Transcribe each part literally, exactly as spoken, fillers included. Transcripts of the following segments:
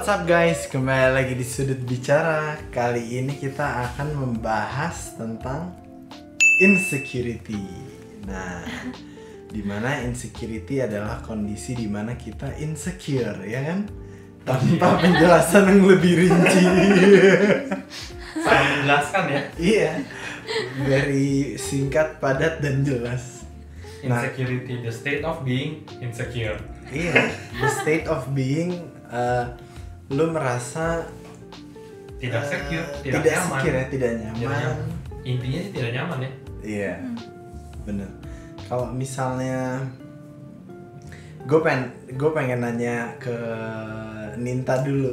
What's up guys, kembali lagi di Sudut Bicara. Kali ini kita akan membahas tentang insecurity. Nah, dimana insecurity adalah kondisi dimana kita insecure, ya kan? Tanpa penjelasan yang lebih rinci. Sangat menjelaskan ya. Iya, very singkat, padat, dan jelas. Insecurity, the state of being insecure. Iya, the state of being uh, lu merasa Tidak secure, uh, tidak, tidak nyaman. secure ya, tidak nyaman. Tidak nyaman. Intinya sih tidak nyaman ya. Iya, bener. Kalau misalnya gue pengen gue pengen nanya ke Ninta dulu,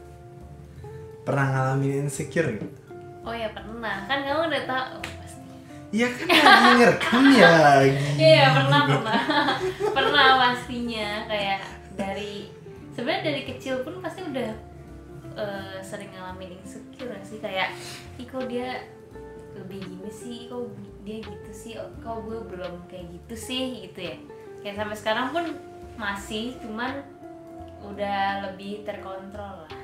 pernah ngalamin insecure gak? Oh ya pernah, kan kamu udah tahu pasti. Iya kan lagi ngerekam ya. Iya pernah pernah, pernah pastinya kayak dari sebenarnya dari kecil pun pasti udah uh, sering ngalamin insecure gak sih, kayak ih kok dia lebih gini sih, kok dia gitu sih, kok gue belum kayak gitu sih gitu ya. Kayak sampai sekarang pun masih, cuman udah lebih terkontrol lah.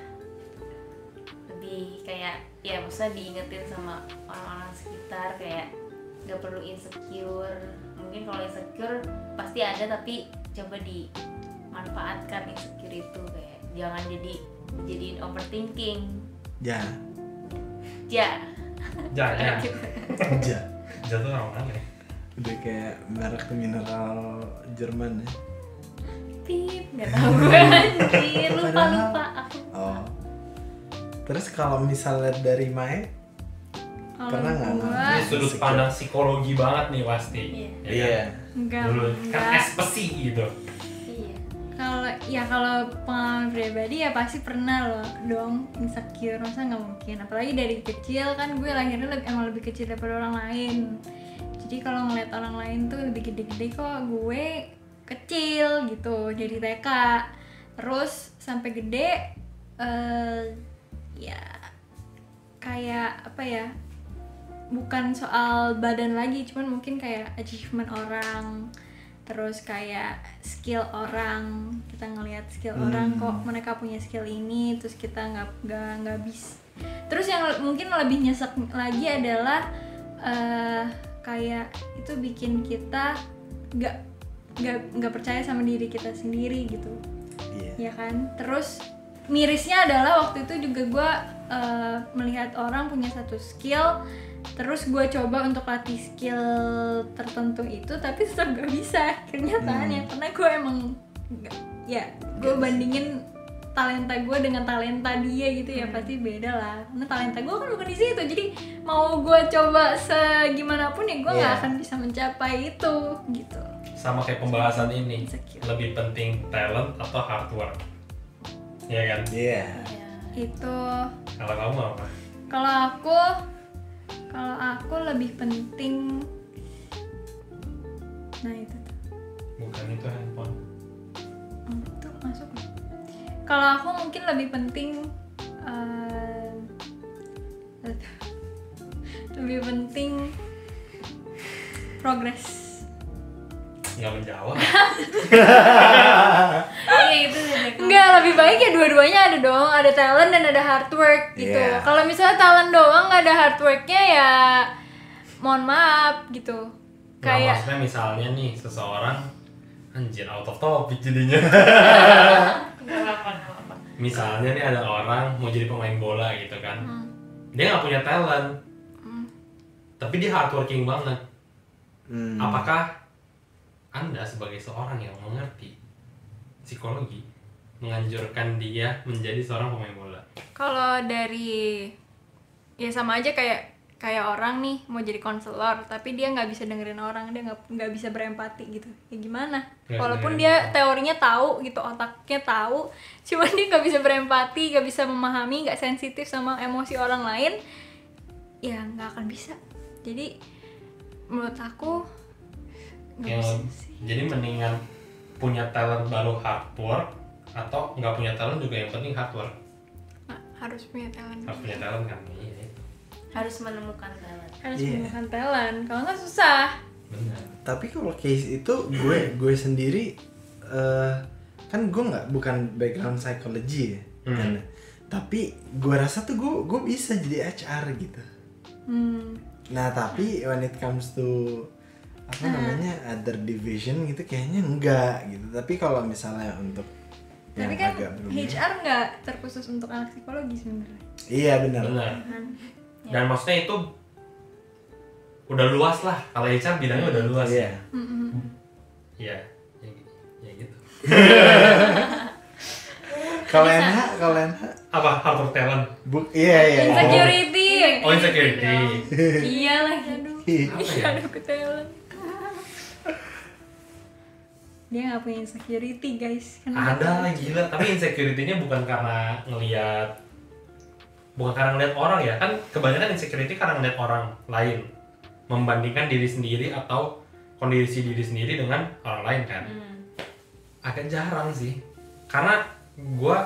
Lebih kayak ya maksudnya diingetin sama orang-orang sekitar kayak gak perlu insecure. Mungkin kalau insecure pasti ada, tapi coba dimanfaatkan insecure itu, kayak jangan jadi jadiin overthinking. Ja, Ja. Ja, ja. ja. Ja tuh orang mana ya? Udah kayak merek mineral Jerman ya. Pip, nggak tahu gue anjir, lupa Padahal- lupa aku. Oh. Terus kalau misalnya dari Mae, Kalau pernah nggak gua, ngalamin? Ini sudut Insecure. pandang psikologi banget nih pasti. Iya. Ya Iya. kan? enggak, Dulu kan enggak. espesi gitu. Iya. Kalau ya kalau pengalaman pribadi ya pasti pernah loh dong insecure, masa nggak mungkin. Apalagi dari kecil kan, gue lahirnya lebih, emang lebih kecil daripada orang lain. Jadi kalau ngeliat orang lain tuh lebih gede-gede, kok gue kecil gitu. Jadi T K, terus sampai gede, eh ya kayak apa ya? Bukan soal badan lagi, cuman mungkin kayak achievement orang, terus kayak skill orang. Kita ngelihat skill Hmm. orang, kok mereka punya skill ini, terus kita nggak nggak nggak bisa. Terus yang le- mungkin lebih nyesek lagi adalah eh kayak itu bikin kita nggak nggak nggak percaya sama diri kita sendiri gitu. Iya. Ya kan. Terus mirisnya adalah waktu itu juga gue uh, melihat orang punya satu skill, terus gue coba untuk latih skill tertentu itu, tapi tetap gak bisa kenyataannya. Hmm. Karena gue emang gak, ya gue Gak bandingin talenta gue dengan talenta dia gitu ya, pasti beda lah. Karena talenta gue kan bukan di situ, jadi mau gue coba segimanapun ya gue nggak Iya. akan bisa mencapai itu gitu. Sama kayak pembahasan ini. Insecure. Lebih penting talent atau hard work? Iya kan? Iya. Iya. Itu Kalau kamu apa? kalau aku kalau aku lebih penting, nah itu tuh. Bukan itu handphone. Hmm, tuh masuk loh. Kalau aku mungkin lebih penting eh, lebih penting progres. Nggak menjawab. Iya itu udah. Enggak, lebih baik ya dua-duanya ada dong, ada talent dan ada hard work gitu. Iya. Kalau misalnya talent doang nggak ada hard worknya ya mohon maaf gitu. Nah, Kayak maksudnya misalnya nih seseorang, anjir out of topic jadinya. Nggak apa-apa, nggak apa-apa. Misalnya nih ada orang mau jadi pemain bola gitu kan, Hmm. dia nggak punya talent, Hmm. tapi dia hardworking banget. Hmm. Apakah Anda sebagai seorang yang mengerti psikologi menganjurkan dia menjadi seorang pemain bola? Kalau dari ya sama aja kayak kayak orang nih mau jadi konselor tapi dia nggak bisa dengerin orang, dia nggak nggak bisa berempati gitu, ya gimana? Nggak Walaupun dengerin dia orang. teorinya tahu gitu, otaknya tahu, cuman dia nggak bisa berempati, nggak bisa memahami, nggak sensitif sama emosi orang lain, ya nggak akan bisa. Jadi menurut aku nggak Yang bisa sih. jadi mendingan punya talent baru hard work atau nggak punya talent juga yang penting hard work. Nah, harus punya talent, Harus punya talent kan? Iya, Harus menemukan talent. harus Iya. menemukan talent, kalau nggak susah. benar. Tapi kalau case itu gue gue sendiri eh, kan gue nggak bukan background psychology ya. Hmm. And, tapi gue rasa tuh gue gue bisa jadi H R gitu. Hmm. Nah tapi when it comes to apa namanya other division gitu kayaknya enggak gitu. Tapi kalau misalnya untuk Tapi yang kan agak berbeda- H R nggak terkhusus untuk anak psikologi sebenarnya. Iya benar. Benar. Kan? Dan maksudnya itu udah luas lah. Kalau H R bidangnya udah luas. Iya. Mm-mm. Iya. Ya, ya gitu. Kalau N H, kalau N H, Apa hard talent? bu, iya iya. Insecurity. Oh, insecurity. Iya lagi aduh. Apa Iya ya? aduh ketelan. Dia nggak punya insecurity guys. Kenapa? Ada lah gila, tapi insecurity-nya bukan karena ngelihat bukan karena ngelihat orang ya, kan kebanyakan insecurity karena ngelihat orang lain membandingkan diri sendiri atau kondisi diri sendiri dengan orang lain kan. Hmm. Agak jarang sih, karena gue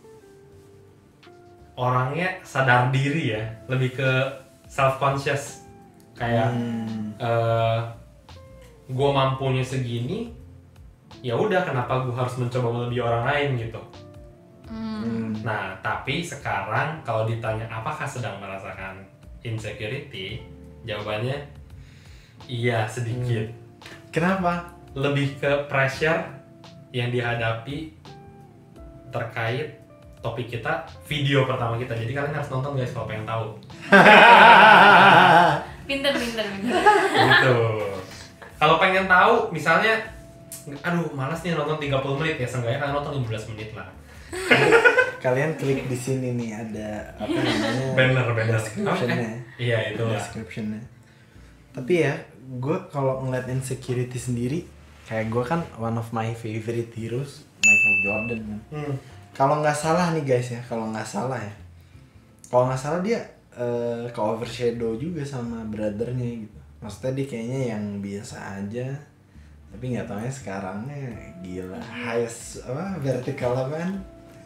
orangnya sadar diri ya, lebih ke self conscious kayak Hmm. eh gue mampunya segini, ya udah kenapa gue harus mencoba melebihi orang lain gitu. Hmm. Nah tapi sekarang kalau ditanya apakah sedang merasakan insecurity, jawabannya iya sedikit. Kenapa? Lebih ke pressure yang dihadapi terkait topik kita, video pertama kita. Jadi kalian harus nonton guys kalau pengen tahu. Pinter, pinter, pinter. Gitu. Kalau pengen tahu, misalnya, aduh malas nih nonton tiga puluh menit ya, seenggaknya kalian nonton lima belas menit lah. Kalian klik di sini nih ada apa namanya? Banner, banner. Description-nya. Iya itu lah. Description-nya. Tapi ya, gue kalau ngeliat insecurity sendiri, kayak gue kan one of my favorite heroes, Michael Jordan kan. Hmm. Kalau nggak salah nih guys ya, kalau nggak salah ya, kalau nggak salah dia eh, ke overshadow juga sama brothernya gitu. Maksudnya dia kayaknya yang biasa aja, tapi nggak taunya sekarangnya gila, highest apa vertical apaan?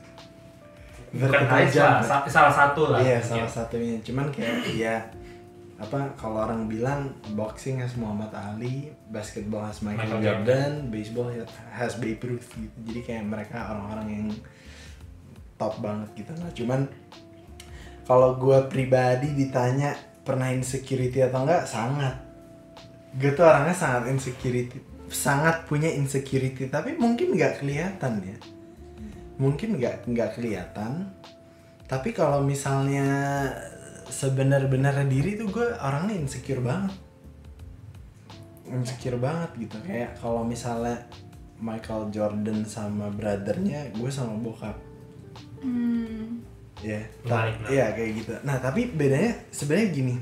Bukan highest lah, sa- salah satu lah. Iya mungkin. salah satunya. Cuman kayak ya apa kalau orang bilang boxing has Muhammad Ali, basketball has Michael, Michael Jordan, baseball has Babe Ruth gitu. Jadi kayak mereka orang-orang yang top banget gitu. Nah cuman kalau gue pribadi ditanya pernah insecurity atau enggak, sangat. Gue tuh orangnya sangat insecurity, sangat punya insecurity, tapi mungkin nggak kelihatan ya. Mungkin nggak nggak kelihatan. Tapi kalau misalnya sebenar-benar diri tuh gue orangnya insecure banget. Insecure banget gitu. Kayak kalau misalnya Michael Jordan sama brothernya, gue sama bokap. Hmm. Ya, Menarik, menarik. iya kayak gitu. Nah tapi bedanya sebenarnya gini.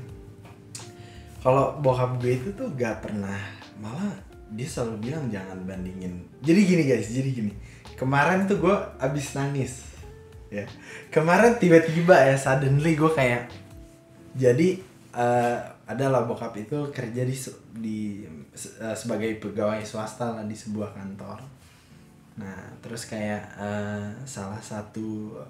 Kalau bokap gue itu tuh gak pernah, malah dia selalu bilang jangan bandingin. Jadi gini guys, jadi gini. Kemarin tuh gue abis nangis, ya. Kemarin tiba-tiba ya, suddenly gue kayak, jadi uh, adalah bokap itu kerja di di uh, sebagai pegawai swasta lah di sebuah kantor. Nah terus kayak uh, salah satu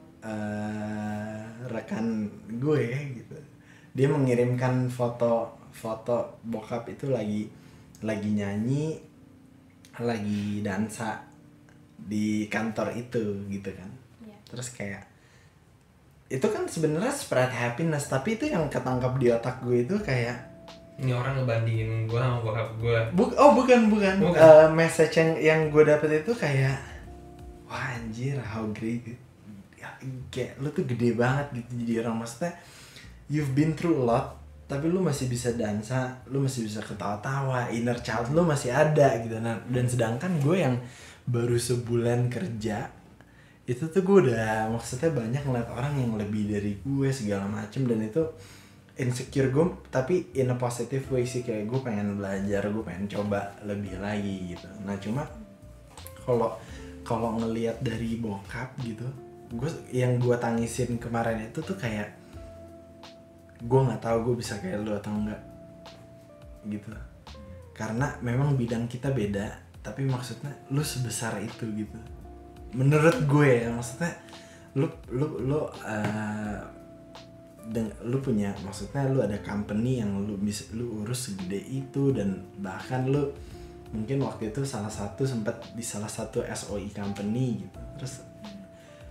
uh, rekan gue gitu, dia mengirimkan foto foto bokap itu lagi lagi nyanyi, lagi dansa di kantor itu gitu kan. Iya. Terus kayak itu kan sebenarnya spread happiness, tapi itu yang ketangkap di otak gue itu kayak Ini orang ngebandingin gue sama bokap gue. bu- oh bukan bukan, Bukan. Eh, message yang yang gue dapet itu kayak wah anjir how great it. Ya, kayak lu tuh gede banget gitu jadi orang, maksudnya you've been through a lot tapi lu masih bisa dansa, lu masih bisa ketawa-tawa, inner child lu masih ada gitu. Nah, dan sedangkan gue yang baru sebulan kerja itu tuh gue udah maksudnya banyak ngeliat orang yang lebih dari gue segala macem, dan itu insecure gue tapi in a positive way sih, kayak gue pengen belajar, gue pengen coba lebih lagi gitu. Nah cuma kalau kalau ngelihat dari bokap gitu, gue yang gue tangisin kemarin itu tuh kayak gue nggak tahu gue bisa kayak lu atau enggak gitu, karena memang bidang kita beda, tapi maksudnya lu sebesar itu gitu menurut gue ya. Maksudnya lu lu lu uh, deng- lu punya, maksudnya lu ada company yang lu bisa lu urus segede itu, dan bahkan lu mungkin waktu itu salah satu sempat di salah satu S O I company gitu. Terus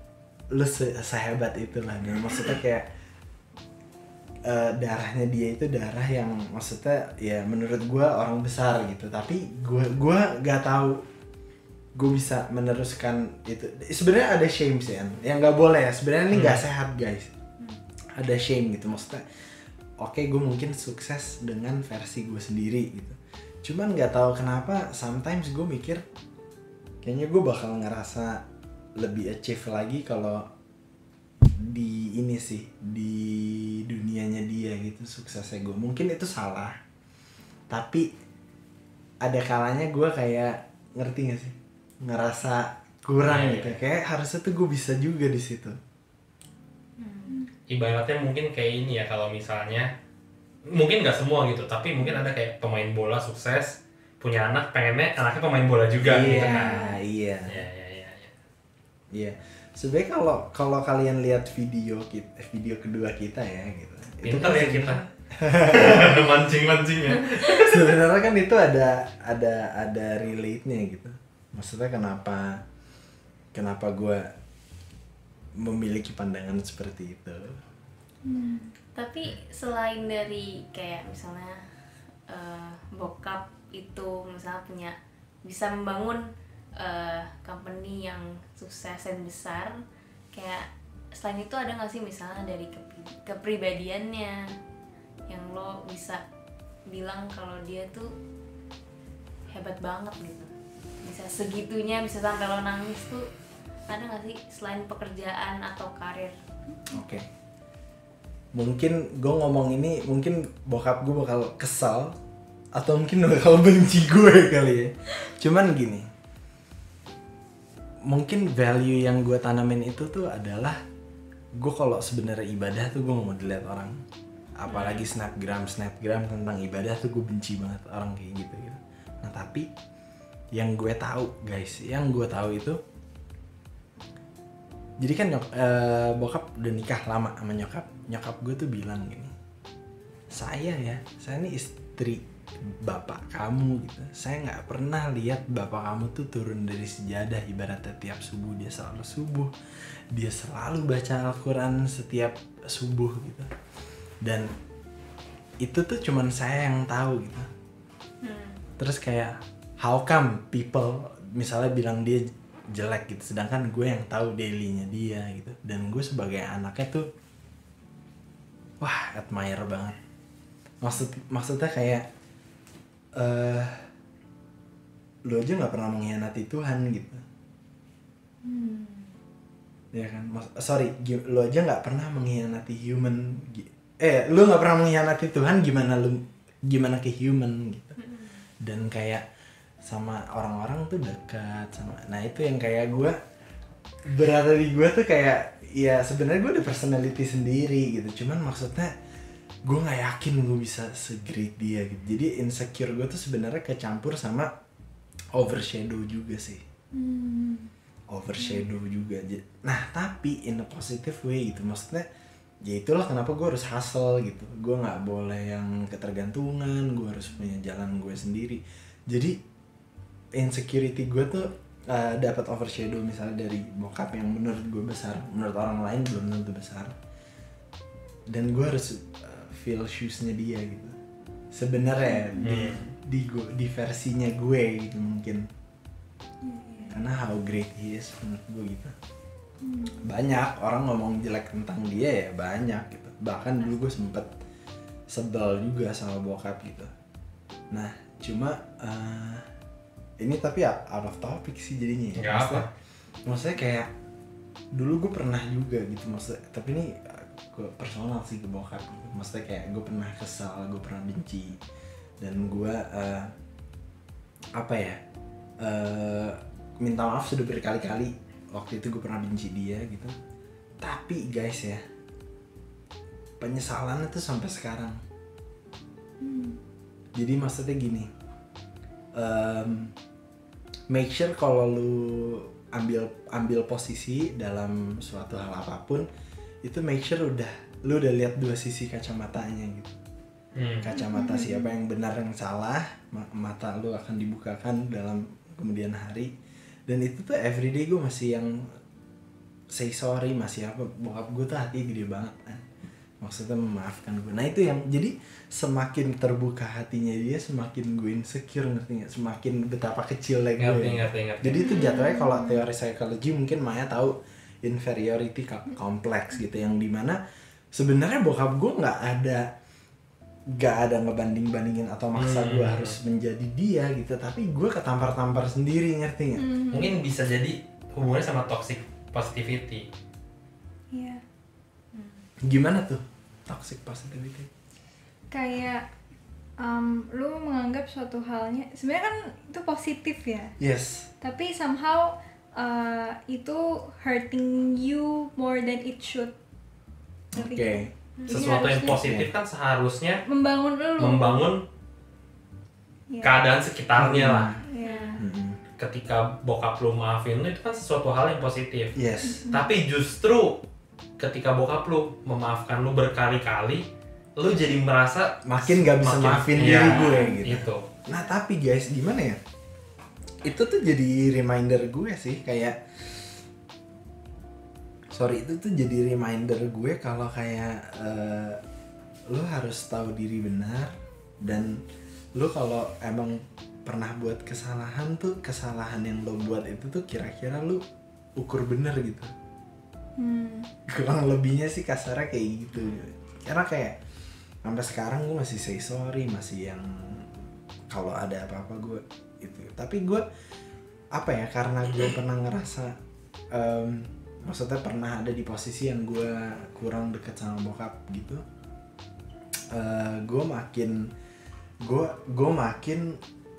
lu se- sehebat itulah. Dan maksudnya kayak uh, darahnya dia itu darah yang maksudnya ya menurut gue orang besar gitu, tapi gue gue nggak tahu gue bisa meneruskan itu. Sebenarnya ada shame sih kan, yang nggak boleh ya sebenarnya, ini nggak hmm. sehat guys. Ada shame gitu, maksudnya oke okay, gue mungkin sukses dengan versi gue sendiri gitu, cuman nggak tahu kenapa sometimes gue mikir kayaknya gue bakal ngerasa lebih achieve lagi kalau di ini sih, di dunianya dia gitu suksesnya gue. Mungkin itu salah, tapi ada kalanya gue kayak ngerti gak sih, ngerasa kurang yeah, gitu yeah. Kayak harusnya tuh gue bisa juga di situ. Ibaratnya mungkin kayak ini ya, kalau misalnya mungkin nggak semua gitu, tapi mungkin ada kayak pemain bola sukses punya anak, pengennya anaknya pemain bola juga Iya, gitu kan. iya. Iya, iya, iya, iya. Iya. Sebenarnya kalau kalau kalian lihat video kita, video kedua kita ya gitu. Pinter ya kita. Mancing-mancing ya. Sebenarnya kan itu ada ada ada relate-nya gitu. Maksudnya kenapa kenapa gue memiliki pandangan seperti itu. Hmm. Tapi selain dari kayak misalnya uh, bokap itu misalnya punya bisa membangun uh, company yang sukses dan besar, kayak selain itu ada nggak sih misalnya dari kepri- kepribadiannya yang lo bisa bilang kalau dia tuh hebat banget gitu, bisa segitunya, bisa sampai lo nangis tuh, ada nggak sih selain pekerjaan atau karir? Oke. Okay. Mungkin gue ngomong ini mungkin bokap gue bakal kesal atau mungkin bakal benci gue kali ya. Cuman gini, mungkin value yang gue tanamin itu tuh adalah gue kalau sebenarnya ibadah tuh gue gak mau dilihat orang. Apalagi snapgram snapgram tentang ibadah tuh gue benci banget orang kayak gitu gitu. Nah tapi yang gue tahu guys, yang gue tahu itu, jadi kan nyok, eh, bokap udah nikah lama sama nyokap. Nyokap gue tuh bilang gini, saya ya, saya ini istri bapak kamu gitu. Saya nggak pernah lihat bapak kamu tuh turun dari sejadah ibaratnya tiap subuh. Dia selalu subuh, dia selalu baca Al-Quran setiap subuh gitu. Dan itu tuh cuman saya yang tahu gitu. Hmm. Terus kayak how come people misalnya bilang dia jelek gitu, sedangkan gue yang tahu dailynya dia gitu. Dan gue sebagai anaknya tuh wah admire banget. Maksud maksudnya kayak uh, lu aja nggak pernah mengkhianati Tuhan gitu. Hmm. Ya kan, Mas- sorry, lu aja nggak pernah mengkhianati human. Eh, lu nggak pernah mengkhianati Tuhan, gimana lu gimana ke human gitu. Dan kayak sama orang-orang tuh dekat sama, nah itu yang kayak gue berada di gue tuh kayak ya sebenarnya gue ada personality sendiri gitu, cuman maksudnya gue nggak yakin gue bisa se-great dia gitu. Jadi insecure gue tuh sebenarnya kecampur sama overshadow juga sih. hmm. Overshadow hmm. juga. Nah tapi in a positive way gitu, maksudnya ya itulah kenapa gue harus hustle gitu. Gue nggak boleh yang ketergantungan, gue harus punya jalan gue sendiri. Jadi insecurity gue tuh uh, dapat overshadow misalnya dari bokap yang menurut gue besar, menurut orang lain belum tentu besar, dan gue harus uh, feel shoes-nya dia gitu sebenarnya. hmm. di di gue di versinya gue gitu mungkin, karena how great he is menurut gue gitu. hmm. Banyak orang ngomong jelek tentang dia ya, banyak gitu, bahkan dulu gue sempet sebel juga sama bokap gitu. Nah cuma uh, ini tapi out of topic sih jadinya ya. Maksudnya, maksudnya kayak dulu gue pernah juga gitu, maksudnya tapi ini gue personal sih ke bokap gitu. Maksudnya kayak gue pernah kesal, gue pernah benci, dan gue uh, apa ya uh, minta maaf sudah berkali-kali. Waktu itu gue pernah benci dia gitu, tapi guys ya penyesalannya tuh sampai sekarang. hmm. Jadi maksudnya gini, um, make sure kalau lu ambil ambil posisi dalam suatu hal apapun itu, make sure udah lu udah lihat dua sisi kacamatanya gitu. hmm. Kacamata siapa yang benar yang salah, mata lu akan dibukakan dalam kemudian hari. Dan itu tuh everyday gue masih yang say sorry, masih apa, bokap gue tuh hati gede banget kan, maksudnya memaafkan gue. Nah itu yang jadi semakin terbuka hatinya dia, semakin gue insecure, ngerti nggak? Semakin betapa kecilnya gue. Ngerti, ngerti, ngerti. Jadi itu jatuhnya kalau teori psikologi mungkin Maya tahu inferiority complex gitu, yang dimana sebenarnya bokap gue nggak ada nggak ada ngebanding-bandingin atau maksa gue Hmm. harus menjadi dia gitu, tapi gue ketampar-tampar sendiri, ngerti nggak? Hmm. Mungkin bisa jadi hubungannya sama toxic positivity. Iya. Gimana tuh toxic positivity? Kayak um, lu menganggap suatu halnya sebenarnya kan itu positif ya, Yes. tapi somehow uh, itu hurting you more than it should. Oke. Ngerti? Jadi Sesuatu yang harusnya positif kan seharusnya membangun lu. membangun Iya. keadaan sekitarnya lah. Iya. Mm-mm. Ketika bokap lu maafin lu itu kan sesuatu hal yang positif. Yes. Tapi justru ketika bokap lu memaafkan lu berkali-kali, lu jadi merasa Makin gak bisa makin- maafin Iya, diri gue gitu. Itu. Nah tapi guys, gimana ya? Itu tuh jadi reminder gue sih, kayak sorry itu tuh jadi reminder gue kalau kayak eh, lu harus tahu diri benar, dan lu kalau emang pernah buat kesalahan tuh, kesalahan yang lo buat itu tuh kira-kira lu ukur bener gitu. Hmm. Kurang lebihnya sih kasarnya kayak gitu. Karena kayak sampai sekarang gue masih say sorry, masih yang kalau ada apa-apa gue itu. Tapi gue apa ya, karena gue pernah ngerasa em, maksudnya pernah ada di posisi yang gue kurang deket sama bokap gitu. Eh, gue makin gue gue makin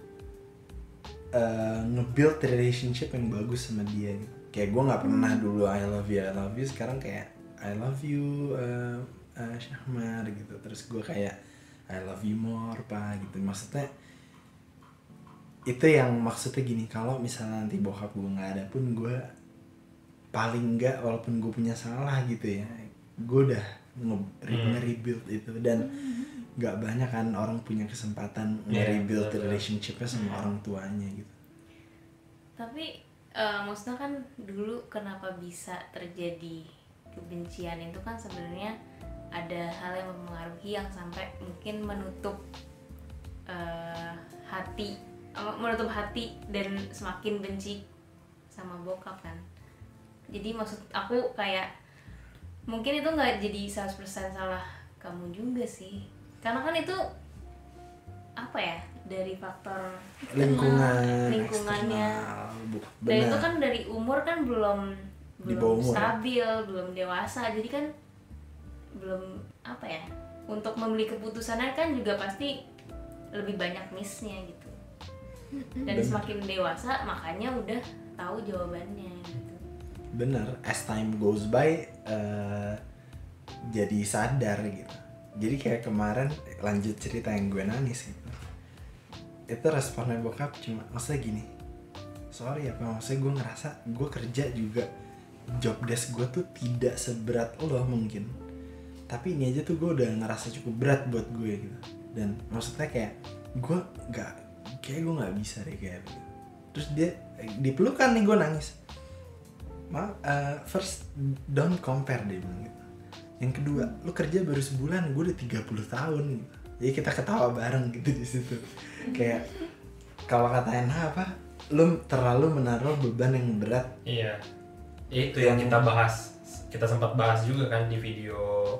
eh, nge-build relationship yang bagus sama dia gitu. Kayak gue nggak pernah dulu I love you I love you, sekarang kayak I love you uh, uh, Syahmar gitu. Terus gue kayak I love you more pa gitu. Maksudnya itu yang maksudnya gini, kalau misalnya nanti bokap gue nggak ada pun gue paling nggak, walaupun gue punya salah gitu ya, gue udah nge- Hmm. nge-rebuild itu. Dan nggak banyak kan orang punya kesempatan Iya, nge-rebuild betul-betul. relationship-nya sama orang tuanya gitu. Tapi eh, maksudnya kan dulu kenapa bisa terjadi kebencian itu kan sebenarnya ada hal yang mempengaruhi yang sampai mungkin menutup eh, hati eh, menutup hati dan semakin benci sama bokap kan. Jadi maksud aku kayak mungkin itu nggak jadi seratus persen salah kamu juga sih, karena kan itu apa ya, dari faktor Lingkungan, lingkungannya. eksternal, bu- Dan itu benar. kan dari umur kan belum Di bawah belum umur, ya? stabil, belum dewasa, jadi kan belum apa ya, untuk membeli keputusannya kan juga pasti lebih banyak miss-nya gitu. Dan Bener. semakin dewasa makanya udah tahu jawabannya gitu. Bener, as time goes by eh, jadi sadar gitu. Jadi kayak kemarin, lanjut cerita yang gue nangis gitu, itu responnya bokap cuma maksudnya gini, sorry apa, maksudnya gue ngerasa gue kerja juga job desk gue tuh tidak seberat lo mungkin, tapi ini aja tuh gue udah ngerasa cukup berat buat gue gitu. Dan maksudnya kayak gue nggak, kayak gue nggak bisa deh kayak gitu. Terus dia dipelukan nih, gue nangis. Ma, uh, first don't compare, dia bilang gitu. Yang kedua, lu kerja baru sebulan, gue udah tiga puluh tahun gitu. Jadi kita ketawa bareng gitu di situ. Kayak kalau kata N H apa, lu terlalu menaruh beban yang berat. Iya. Itu yang Yang- kita bahas. Kita sempat bahas juga kan di video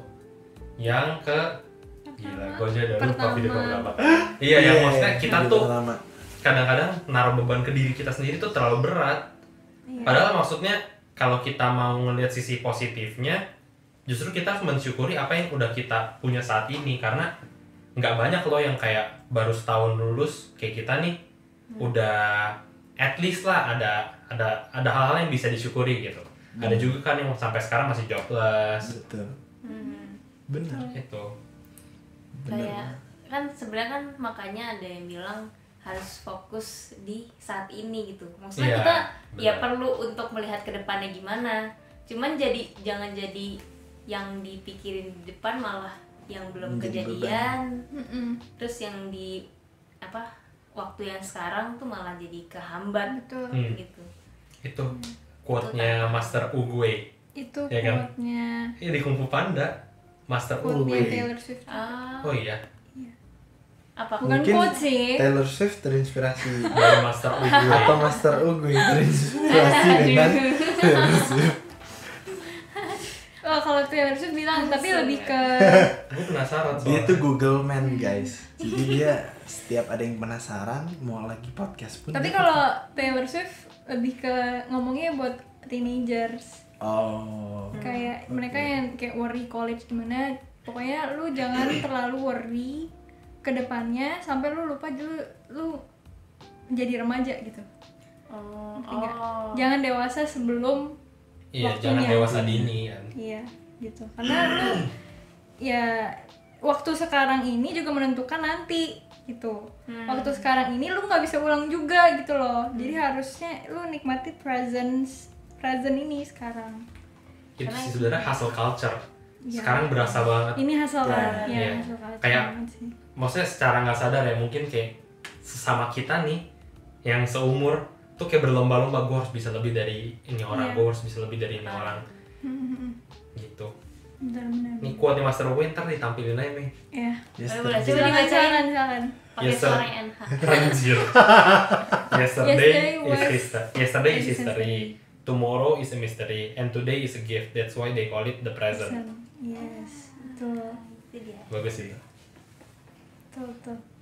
yang ke gila, gue aja udah lupa Pertama. video keberapa. Iya, yang maksudnya kita video tuh pertama. kadang-kadang naruh beban ke diri kita sendiri tuh terlalu berat. Iya. Padahal maksudnya kalau kita mau ngelihat sisi positifnya, justru kita harus mensyukuri apa yang udah kita punya saat ini. Karena nggak banyak loh yang kayak baru setahun lulus kayak kita nih, udah at least lah ada ada ada hal-hal yang bisa disyukuri gitu. Ada juga kan yang sampai sekarang masih jobless Betul. Hmm. Bener. itu. Bener. Kayak kan sebenarnya kan makanya ada yang bilang harus fokus di saat ini gitu. Maksudnya Iya, kita ya benar. perlu untuk melihat ke depannya gimana. Cuman jadi jangan jadi yang dipikirin di depan malah yang belum Menjadi kejadian. Mm-mm. Terus yang di apa waktu yang sekarang tuh malah jadi kehambat Betul. Hmm. gitu. Itu quote-nya Master Uguay. Itu Ya kan? quote-nya Ini di Kung Fu Panda, Master quote-nya Uwe. Taylor Swift. Ah, Oh iya, apa? Bukan Mungkin quote sih. Taylor Swift terinspirasi dari Master Uwe. atau Master Uguy terinspirasi dengan Taylor Swift. Oh, kalau Taylor Swift bilang, tapi lebih ke Gue penasaran soalnya. Dia tuh Google Man guys. Jadi dia setiap ada yang penasaran mau lagi podcast pun. tapi dia- kalau Taylor Swift lebih ke ngomongnya buat teenagers. Oh. Kayak mereka yang kayak worry college gimana. Pokoknya lu jangan terlalu worry ke depannya sampai lu lupa dulu lu jadi remaja gitu. Oh, Ngerti nggak? oh. Jangan dewasa sebelum Iya, waktunya. jangan dewasa dini kan. Iya, gitu. Karena lu ya waktu sekarang ini juga menentukan nanti gitu. Hmm. Waktu sekarang ini lu nggak bisa ulang juga gitu loh. Jadi harusnya lu nikmati presence present ini sekarang. Itu Karena- sih sebenarnya hustle culture. Iya. Sekarang berasa banget. Ini hasil Ya, ya, iya. hasil culture Kayak- banget sih. Maksudnya secara nggak sadar ya, mungkin kayak sesama kita nih yang seumur tuh kayak berlomba-lomba, gue harus bisa lebih dari ini orang, Iya. gue harus bisa lebih dari ini orang gitu. Benar-benar. Nih quote nih Master Uwe ntar ditampilin aja nih. Ya. Yesterday. Boleh, coba Silakan, dibacain. silakan, silakan. Pakai Yes, sir. suara N H. Anjir. Yesterday Yesterday is was- history. Yesterday is is history. Tomorrow is a mystery, and today is a gift. That's why they call it the present. Yes, betul. Itu dia. Bagus sih. Betul, betul.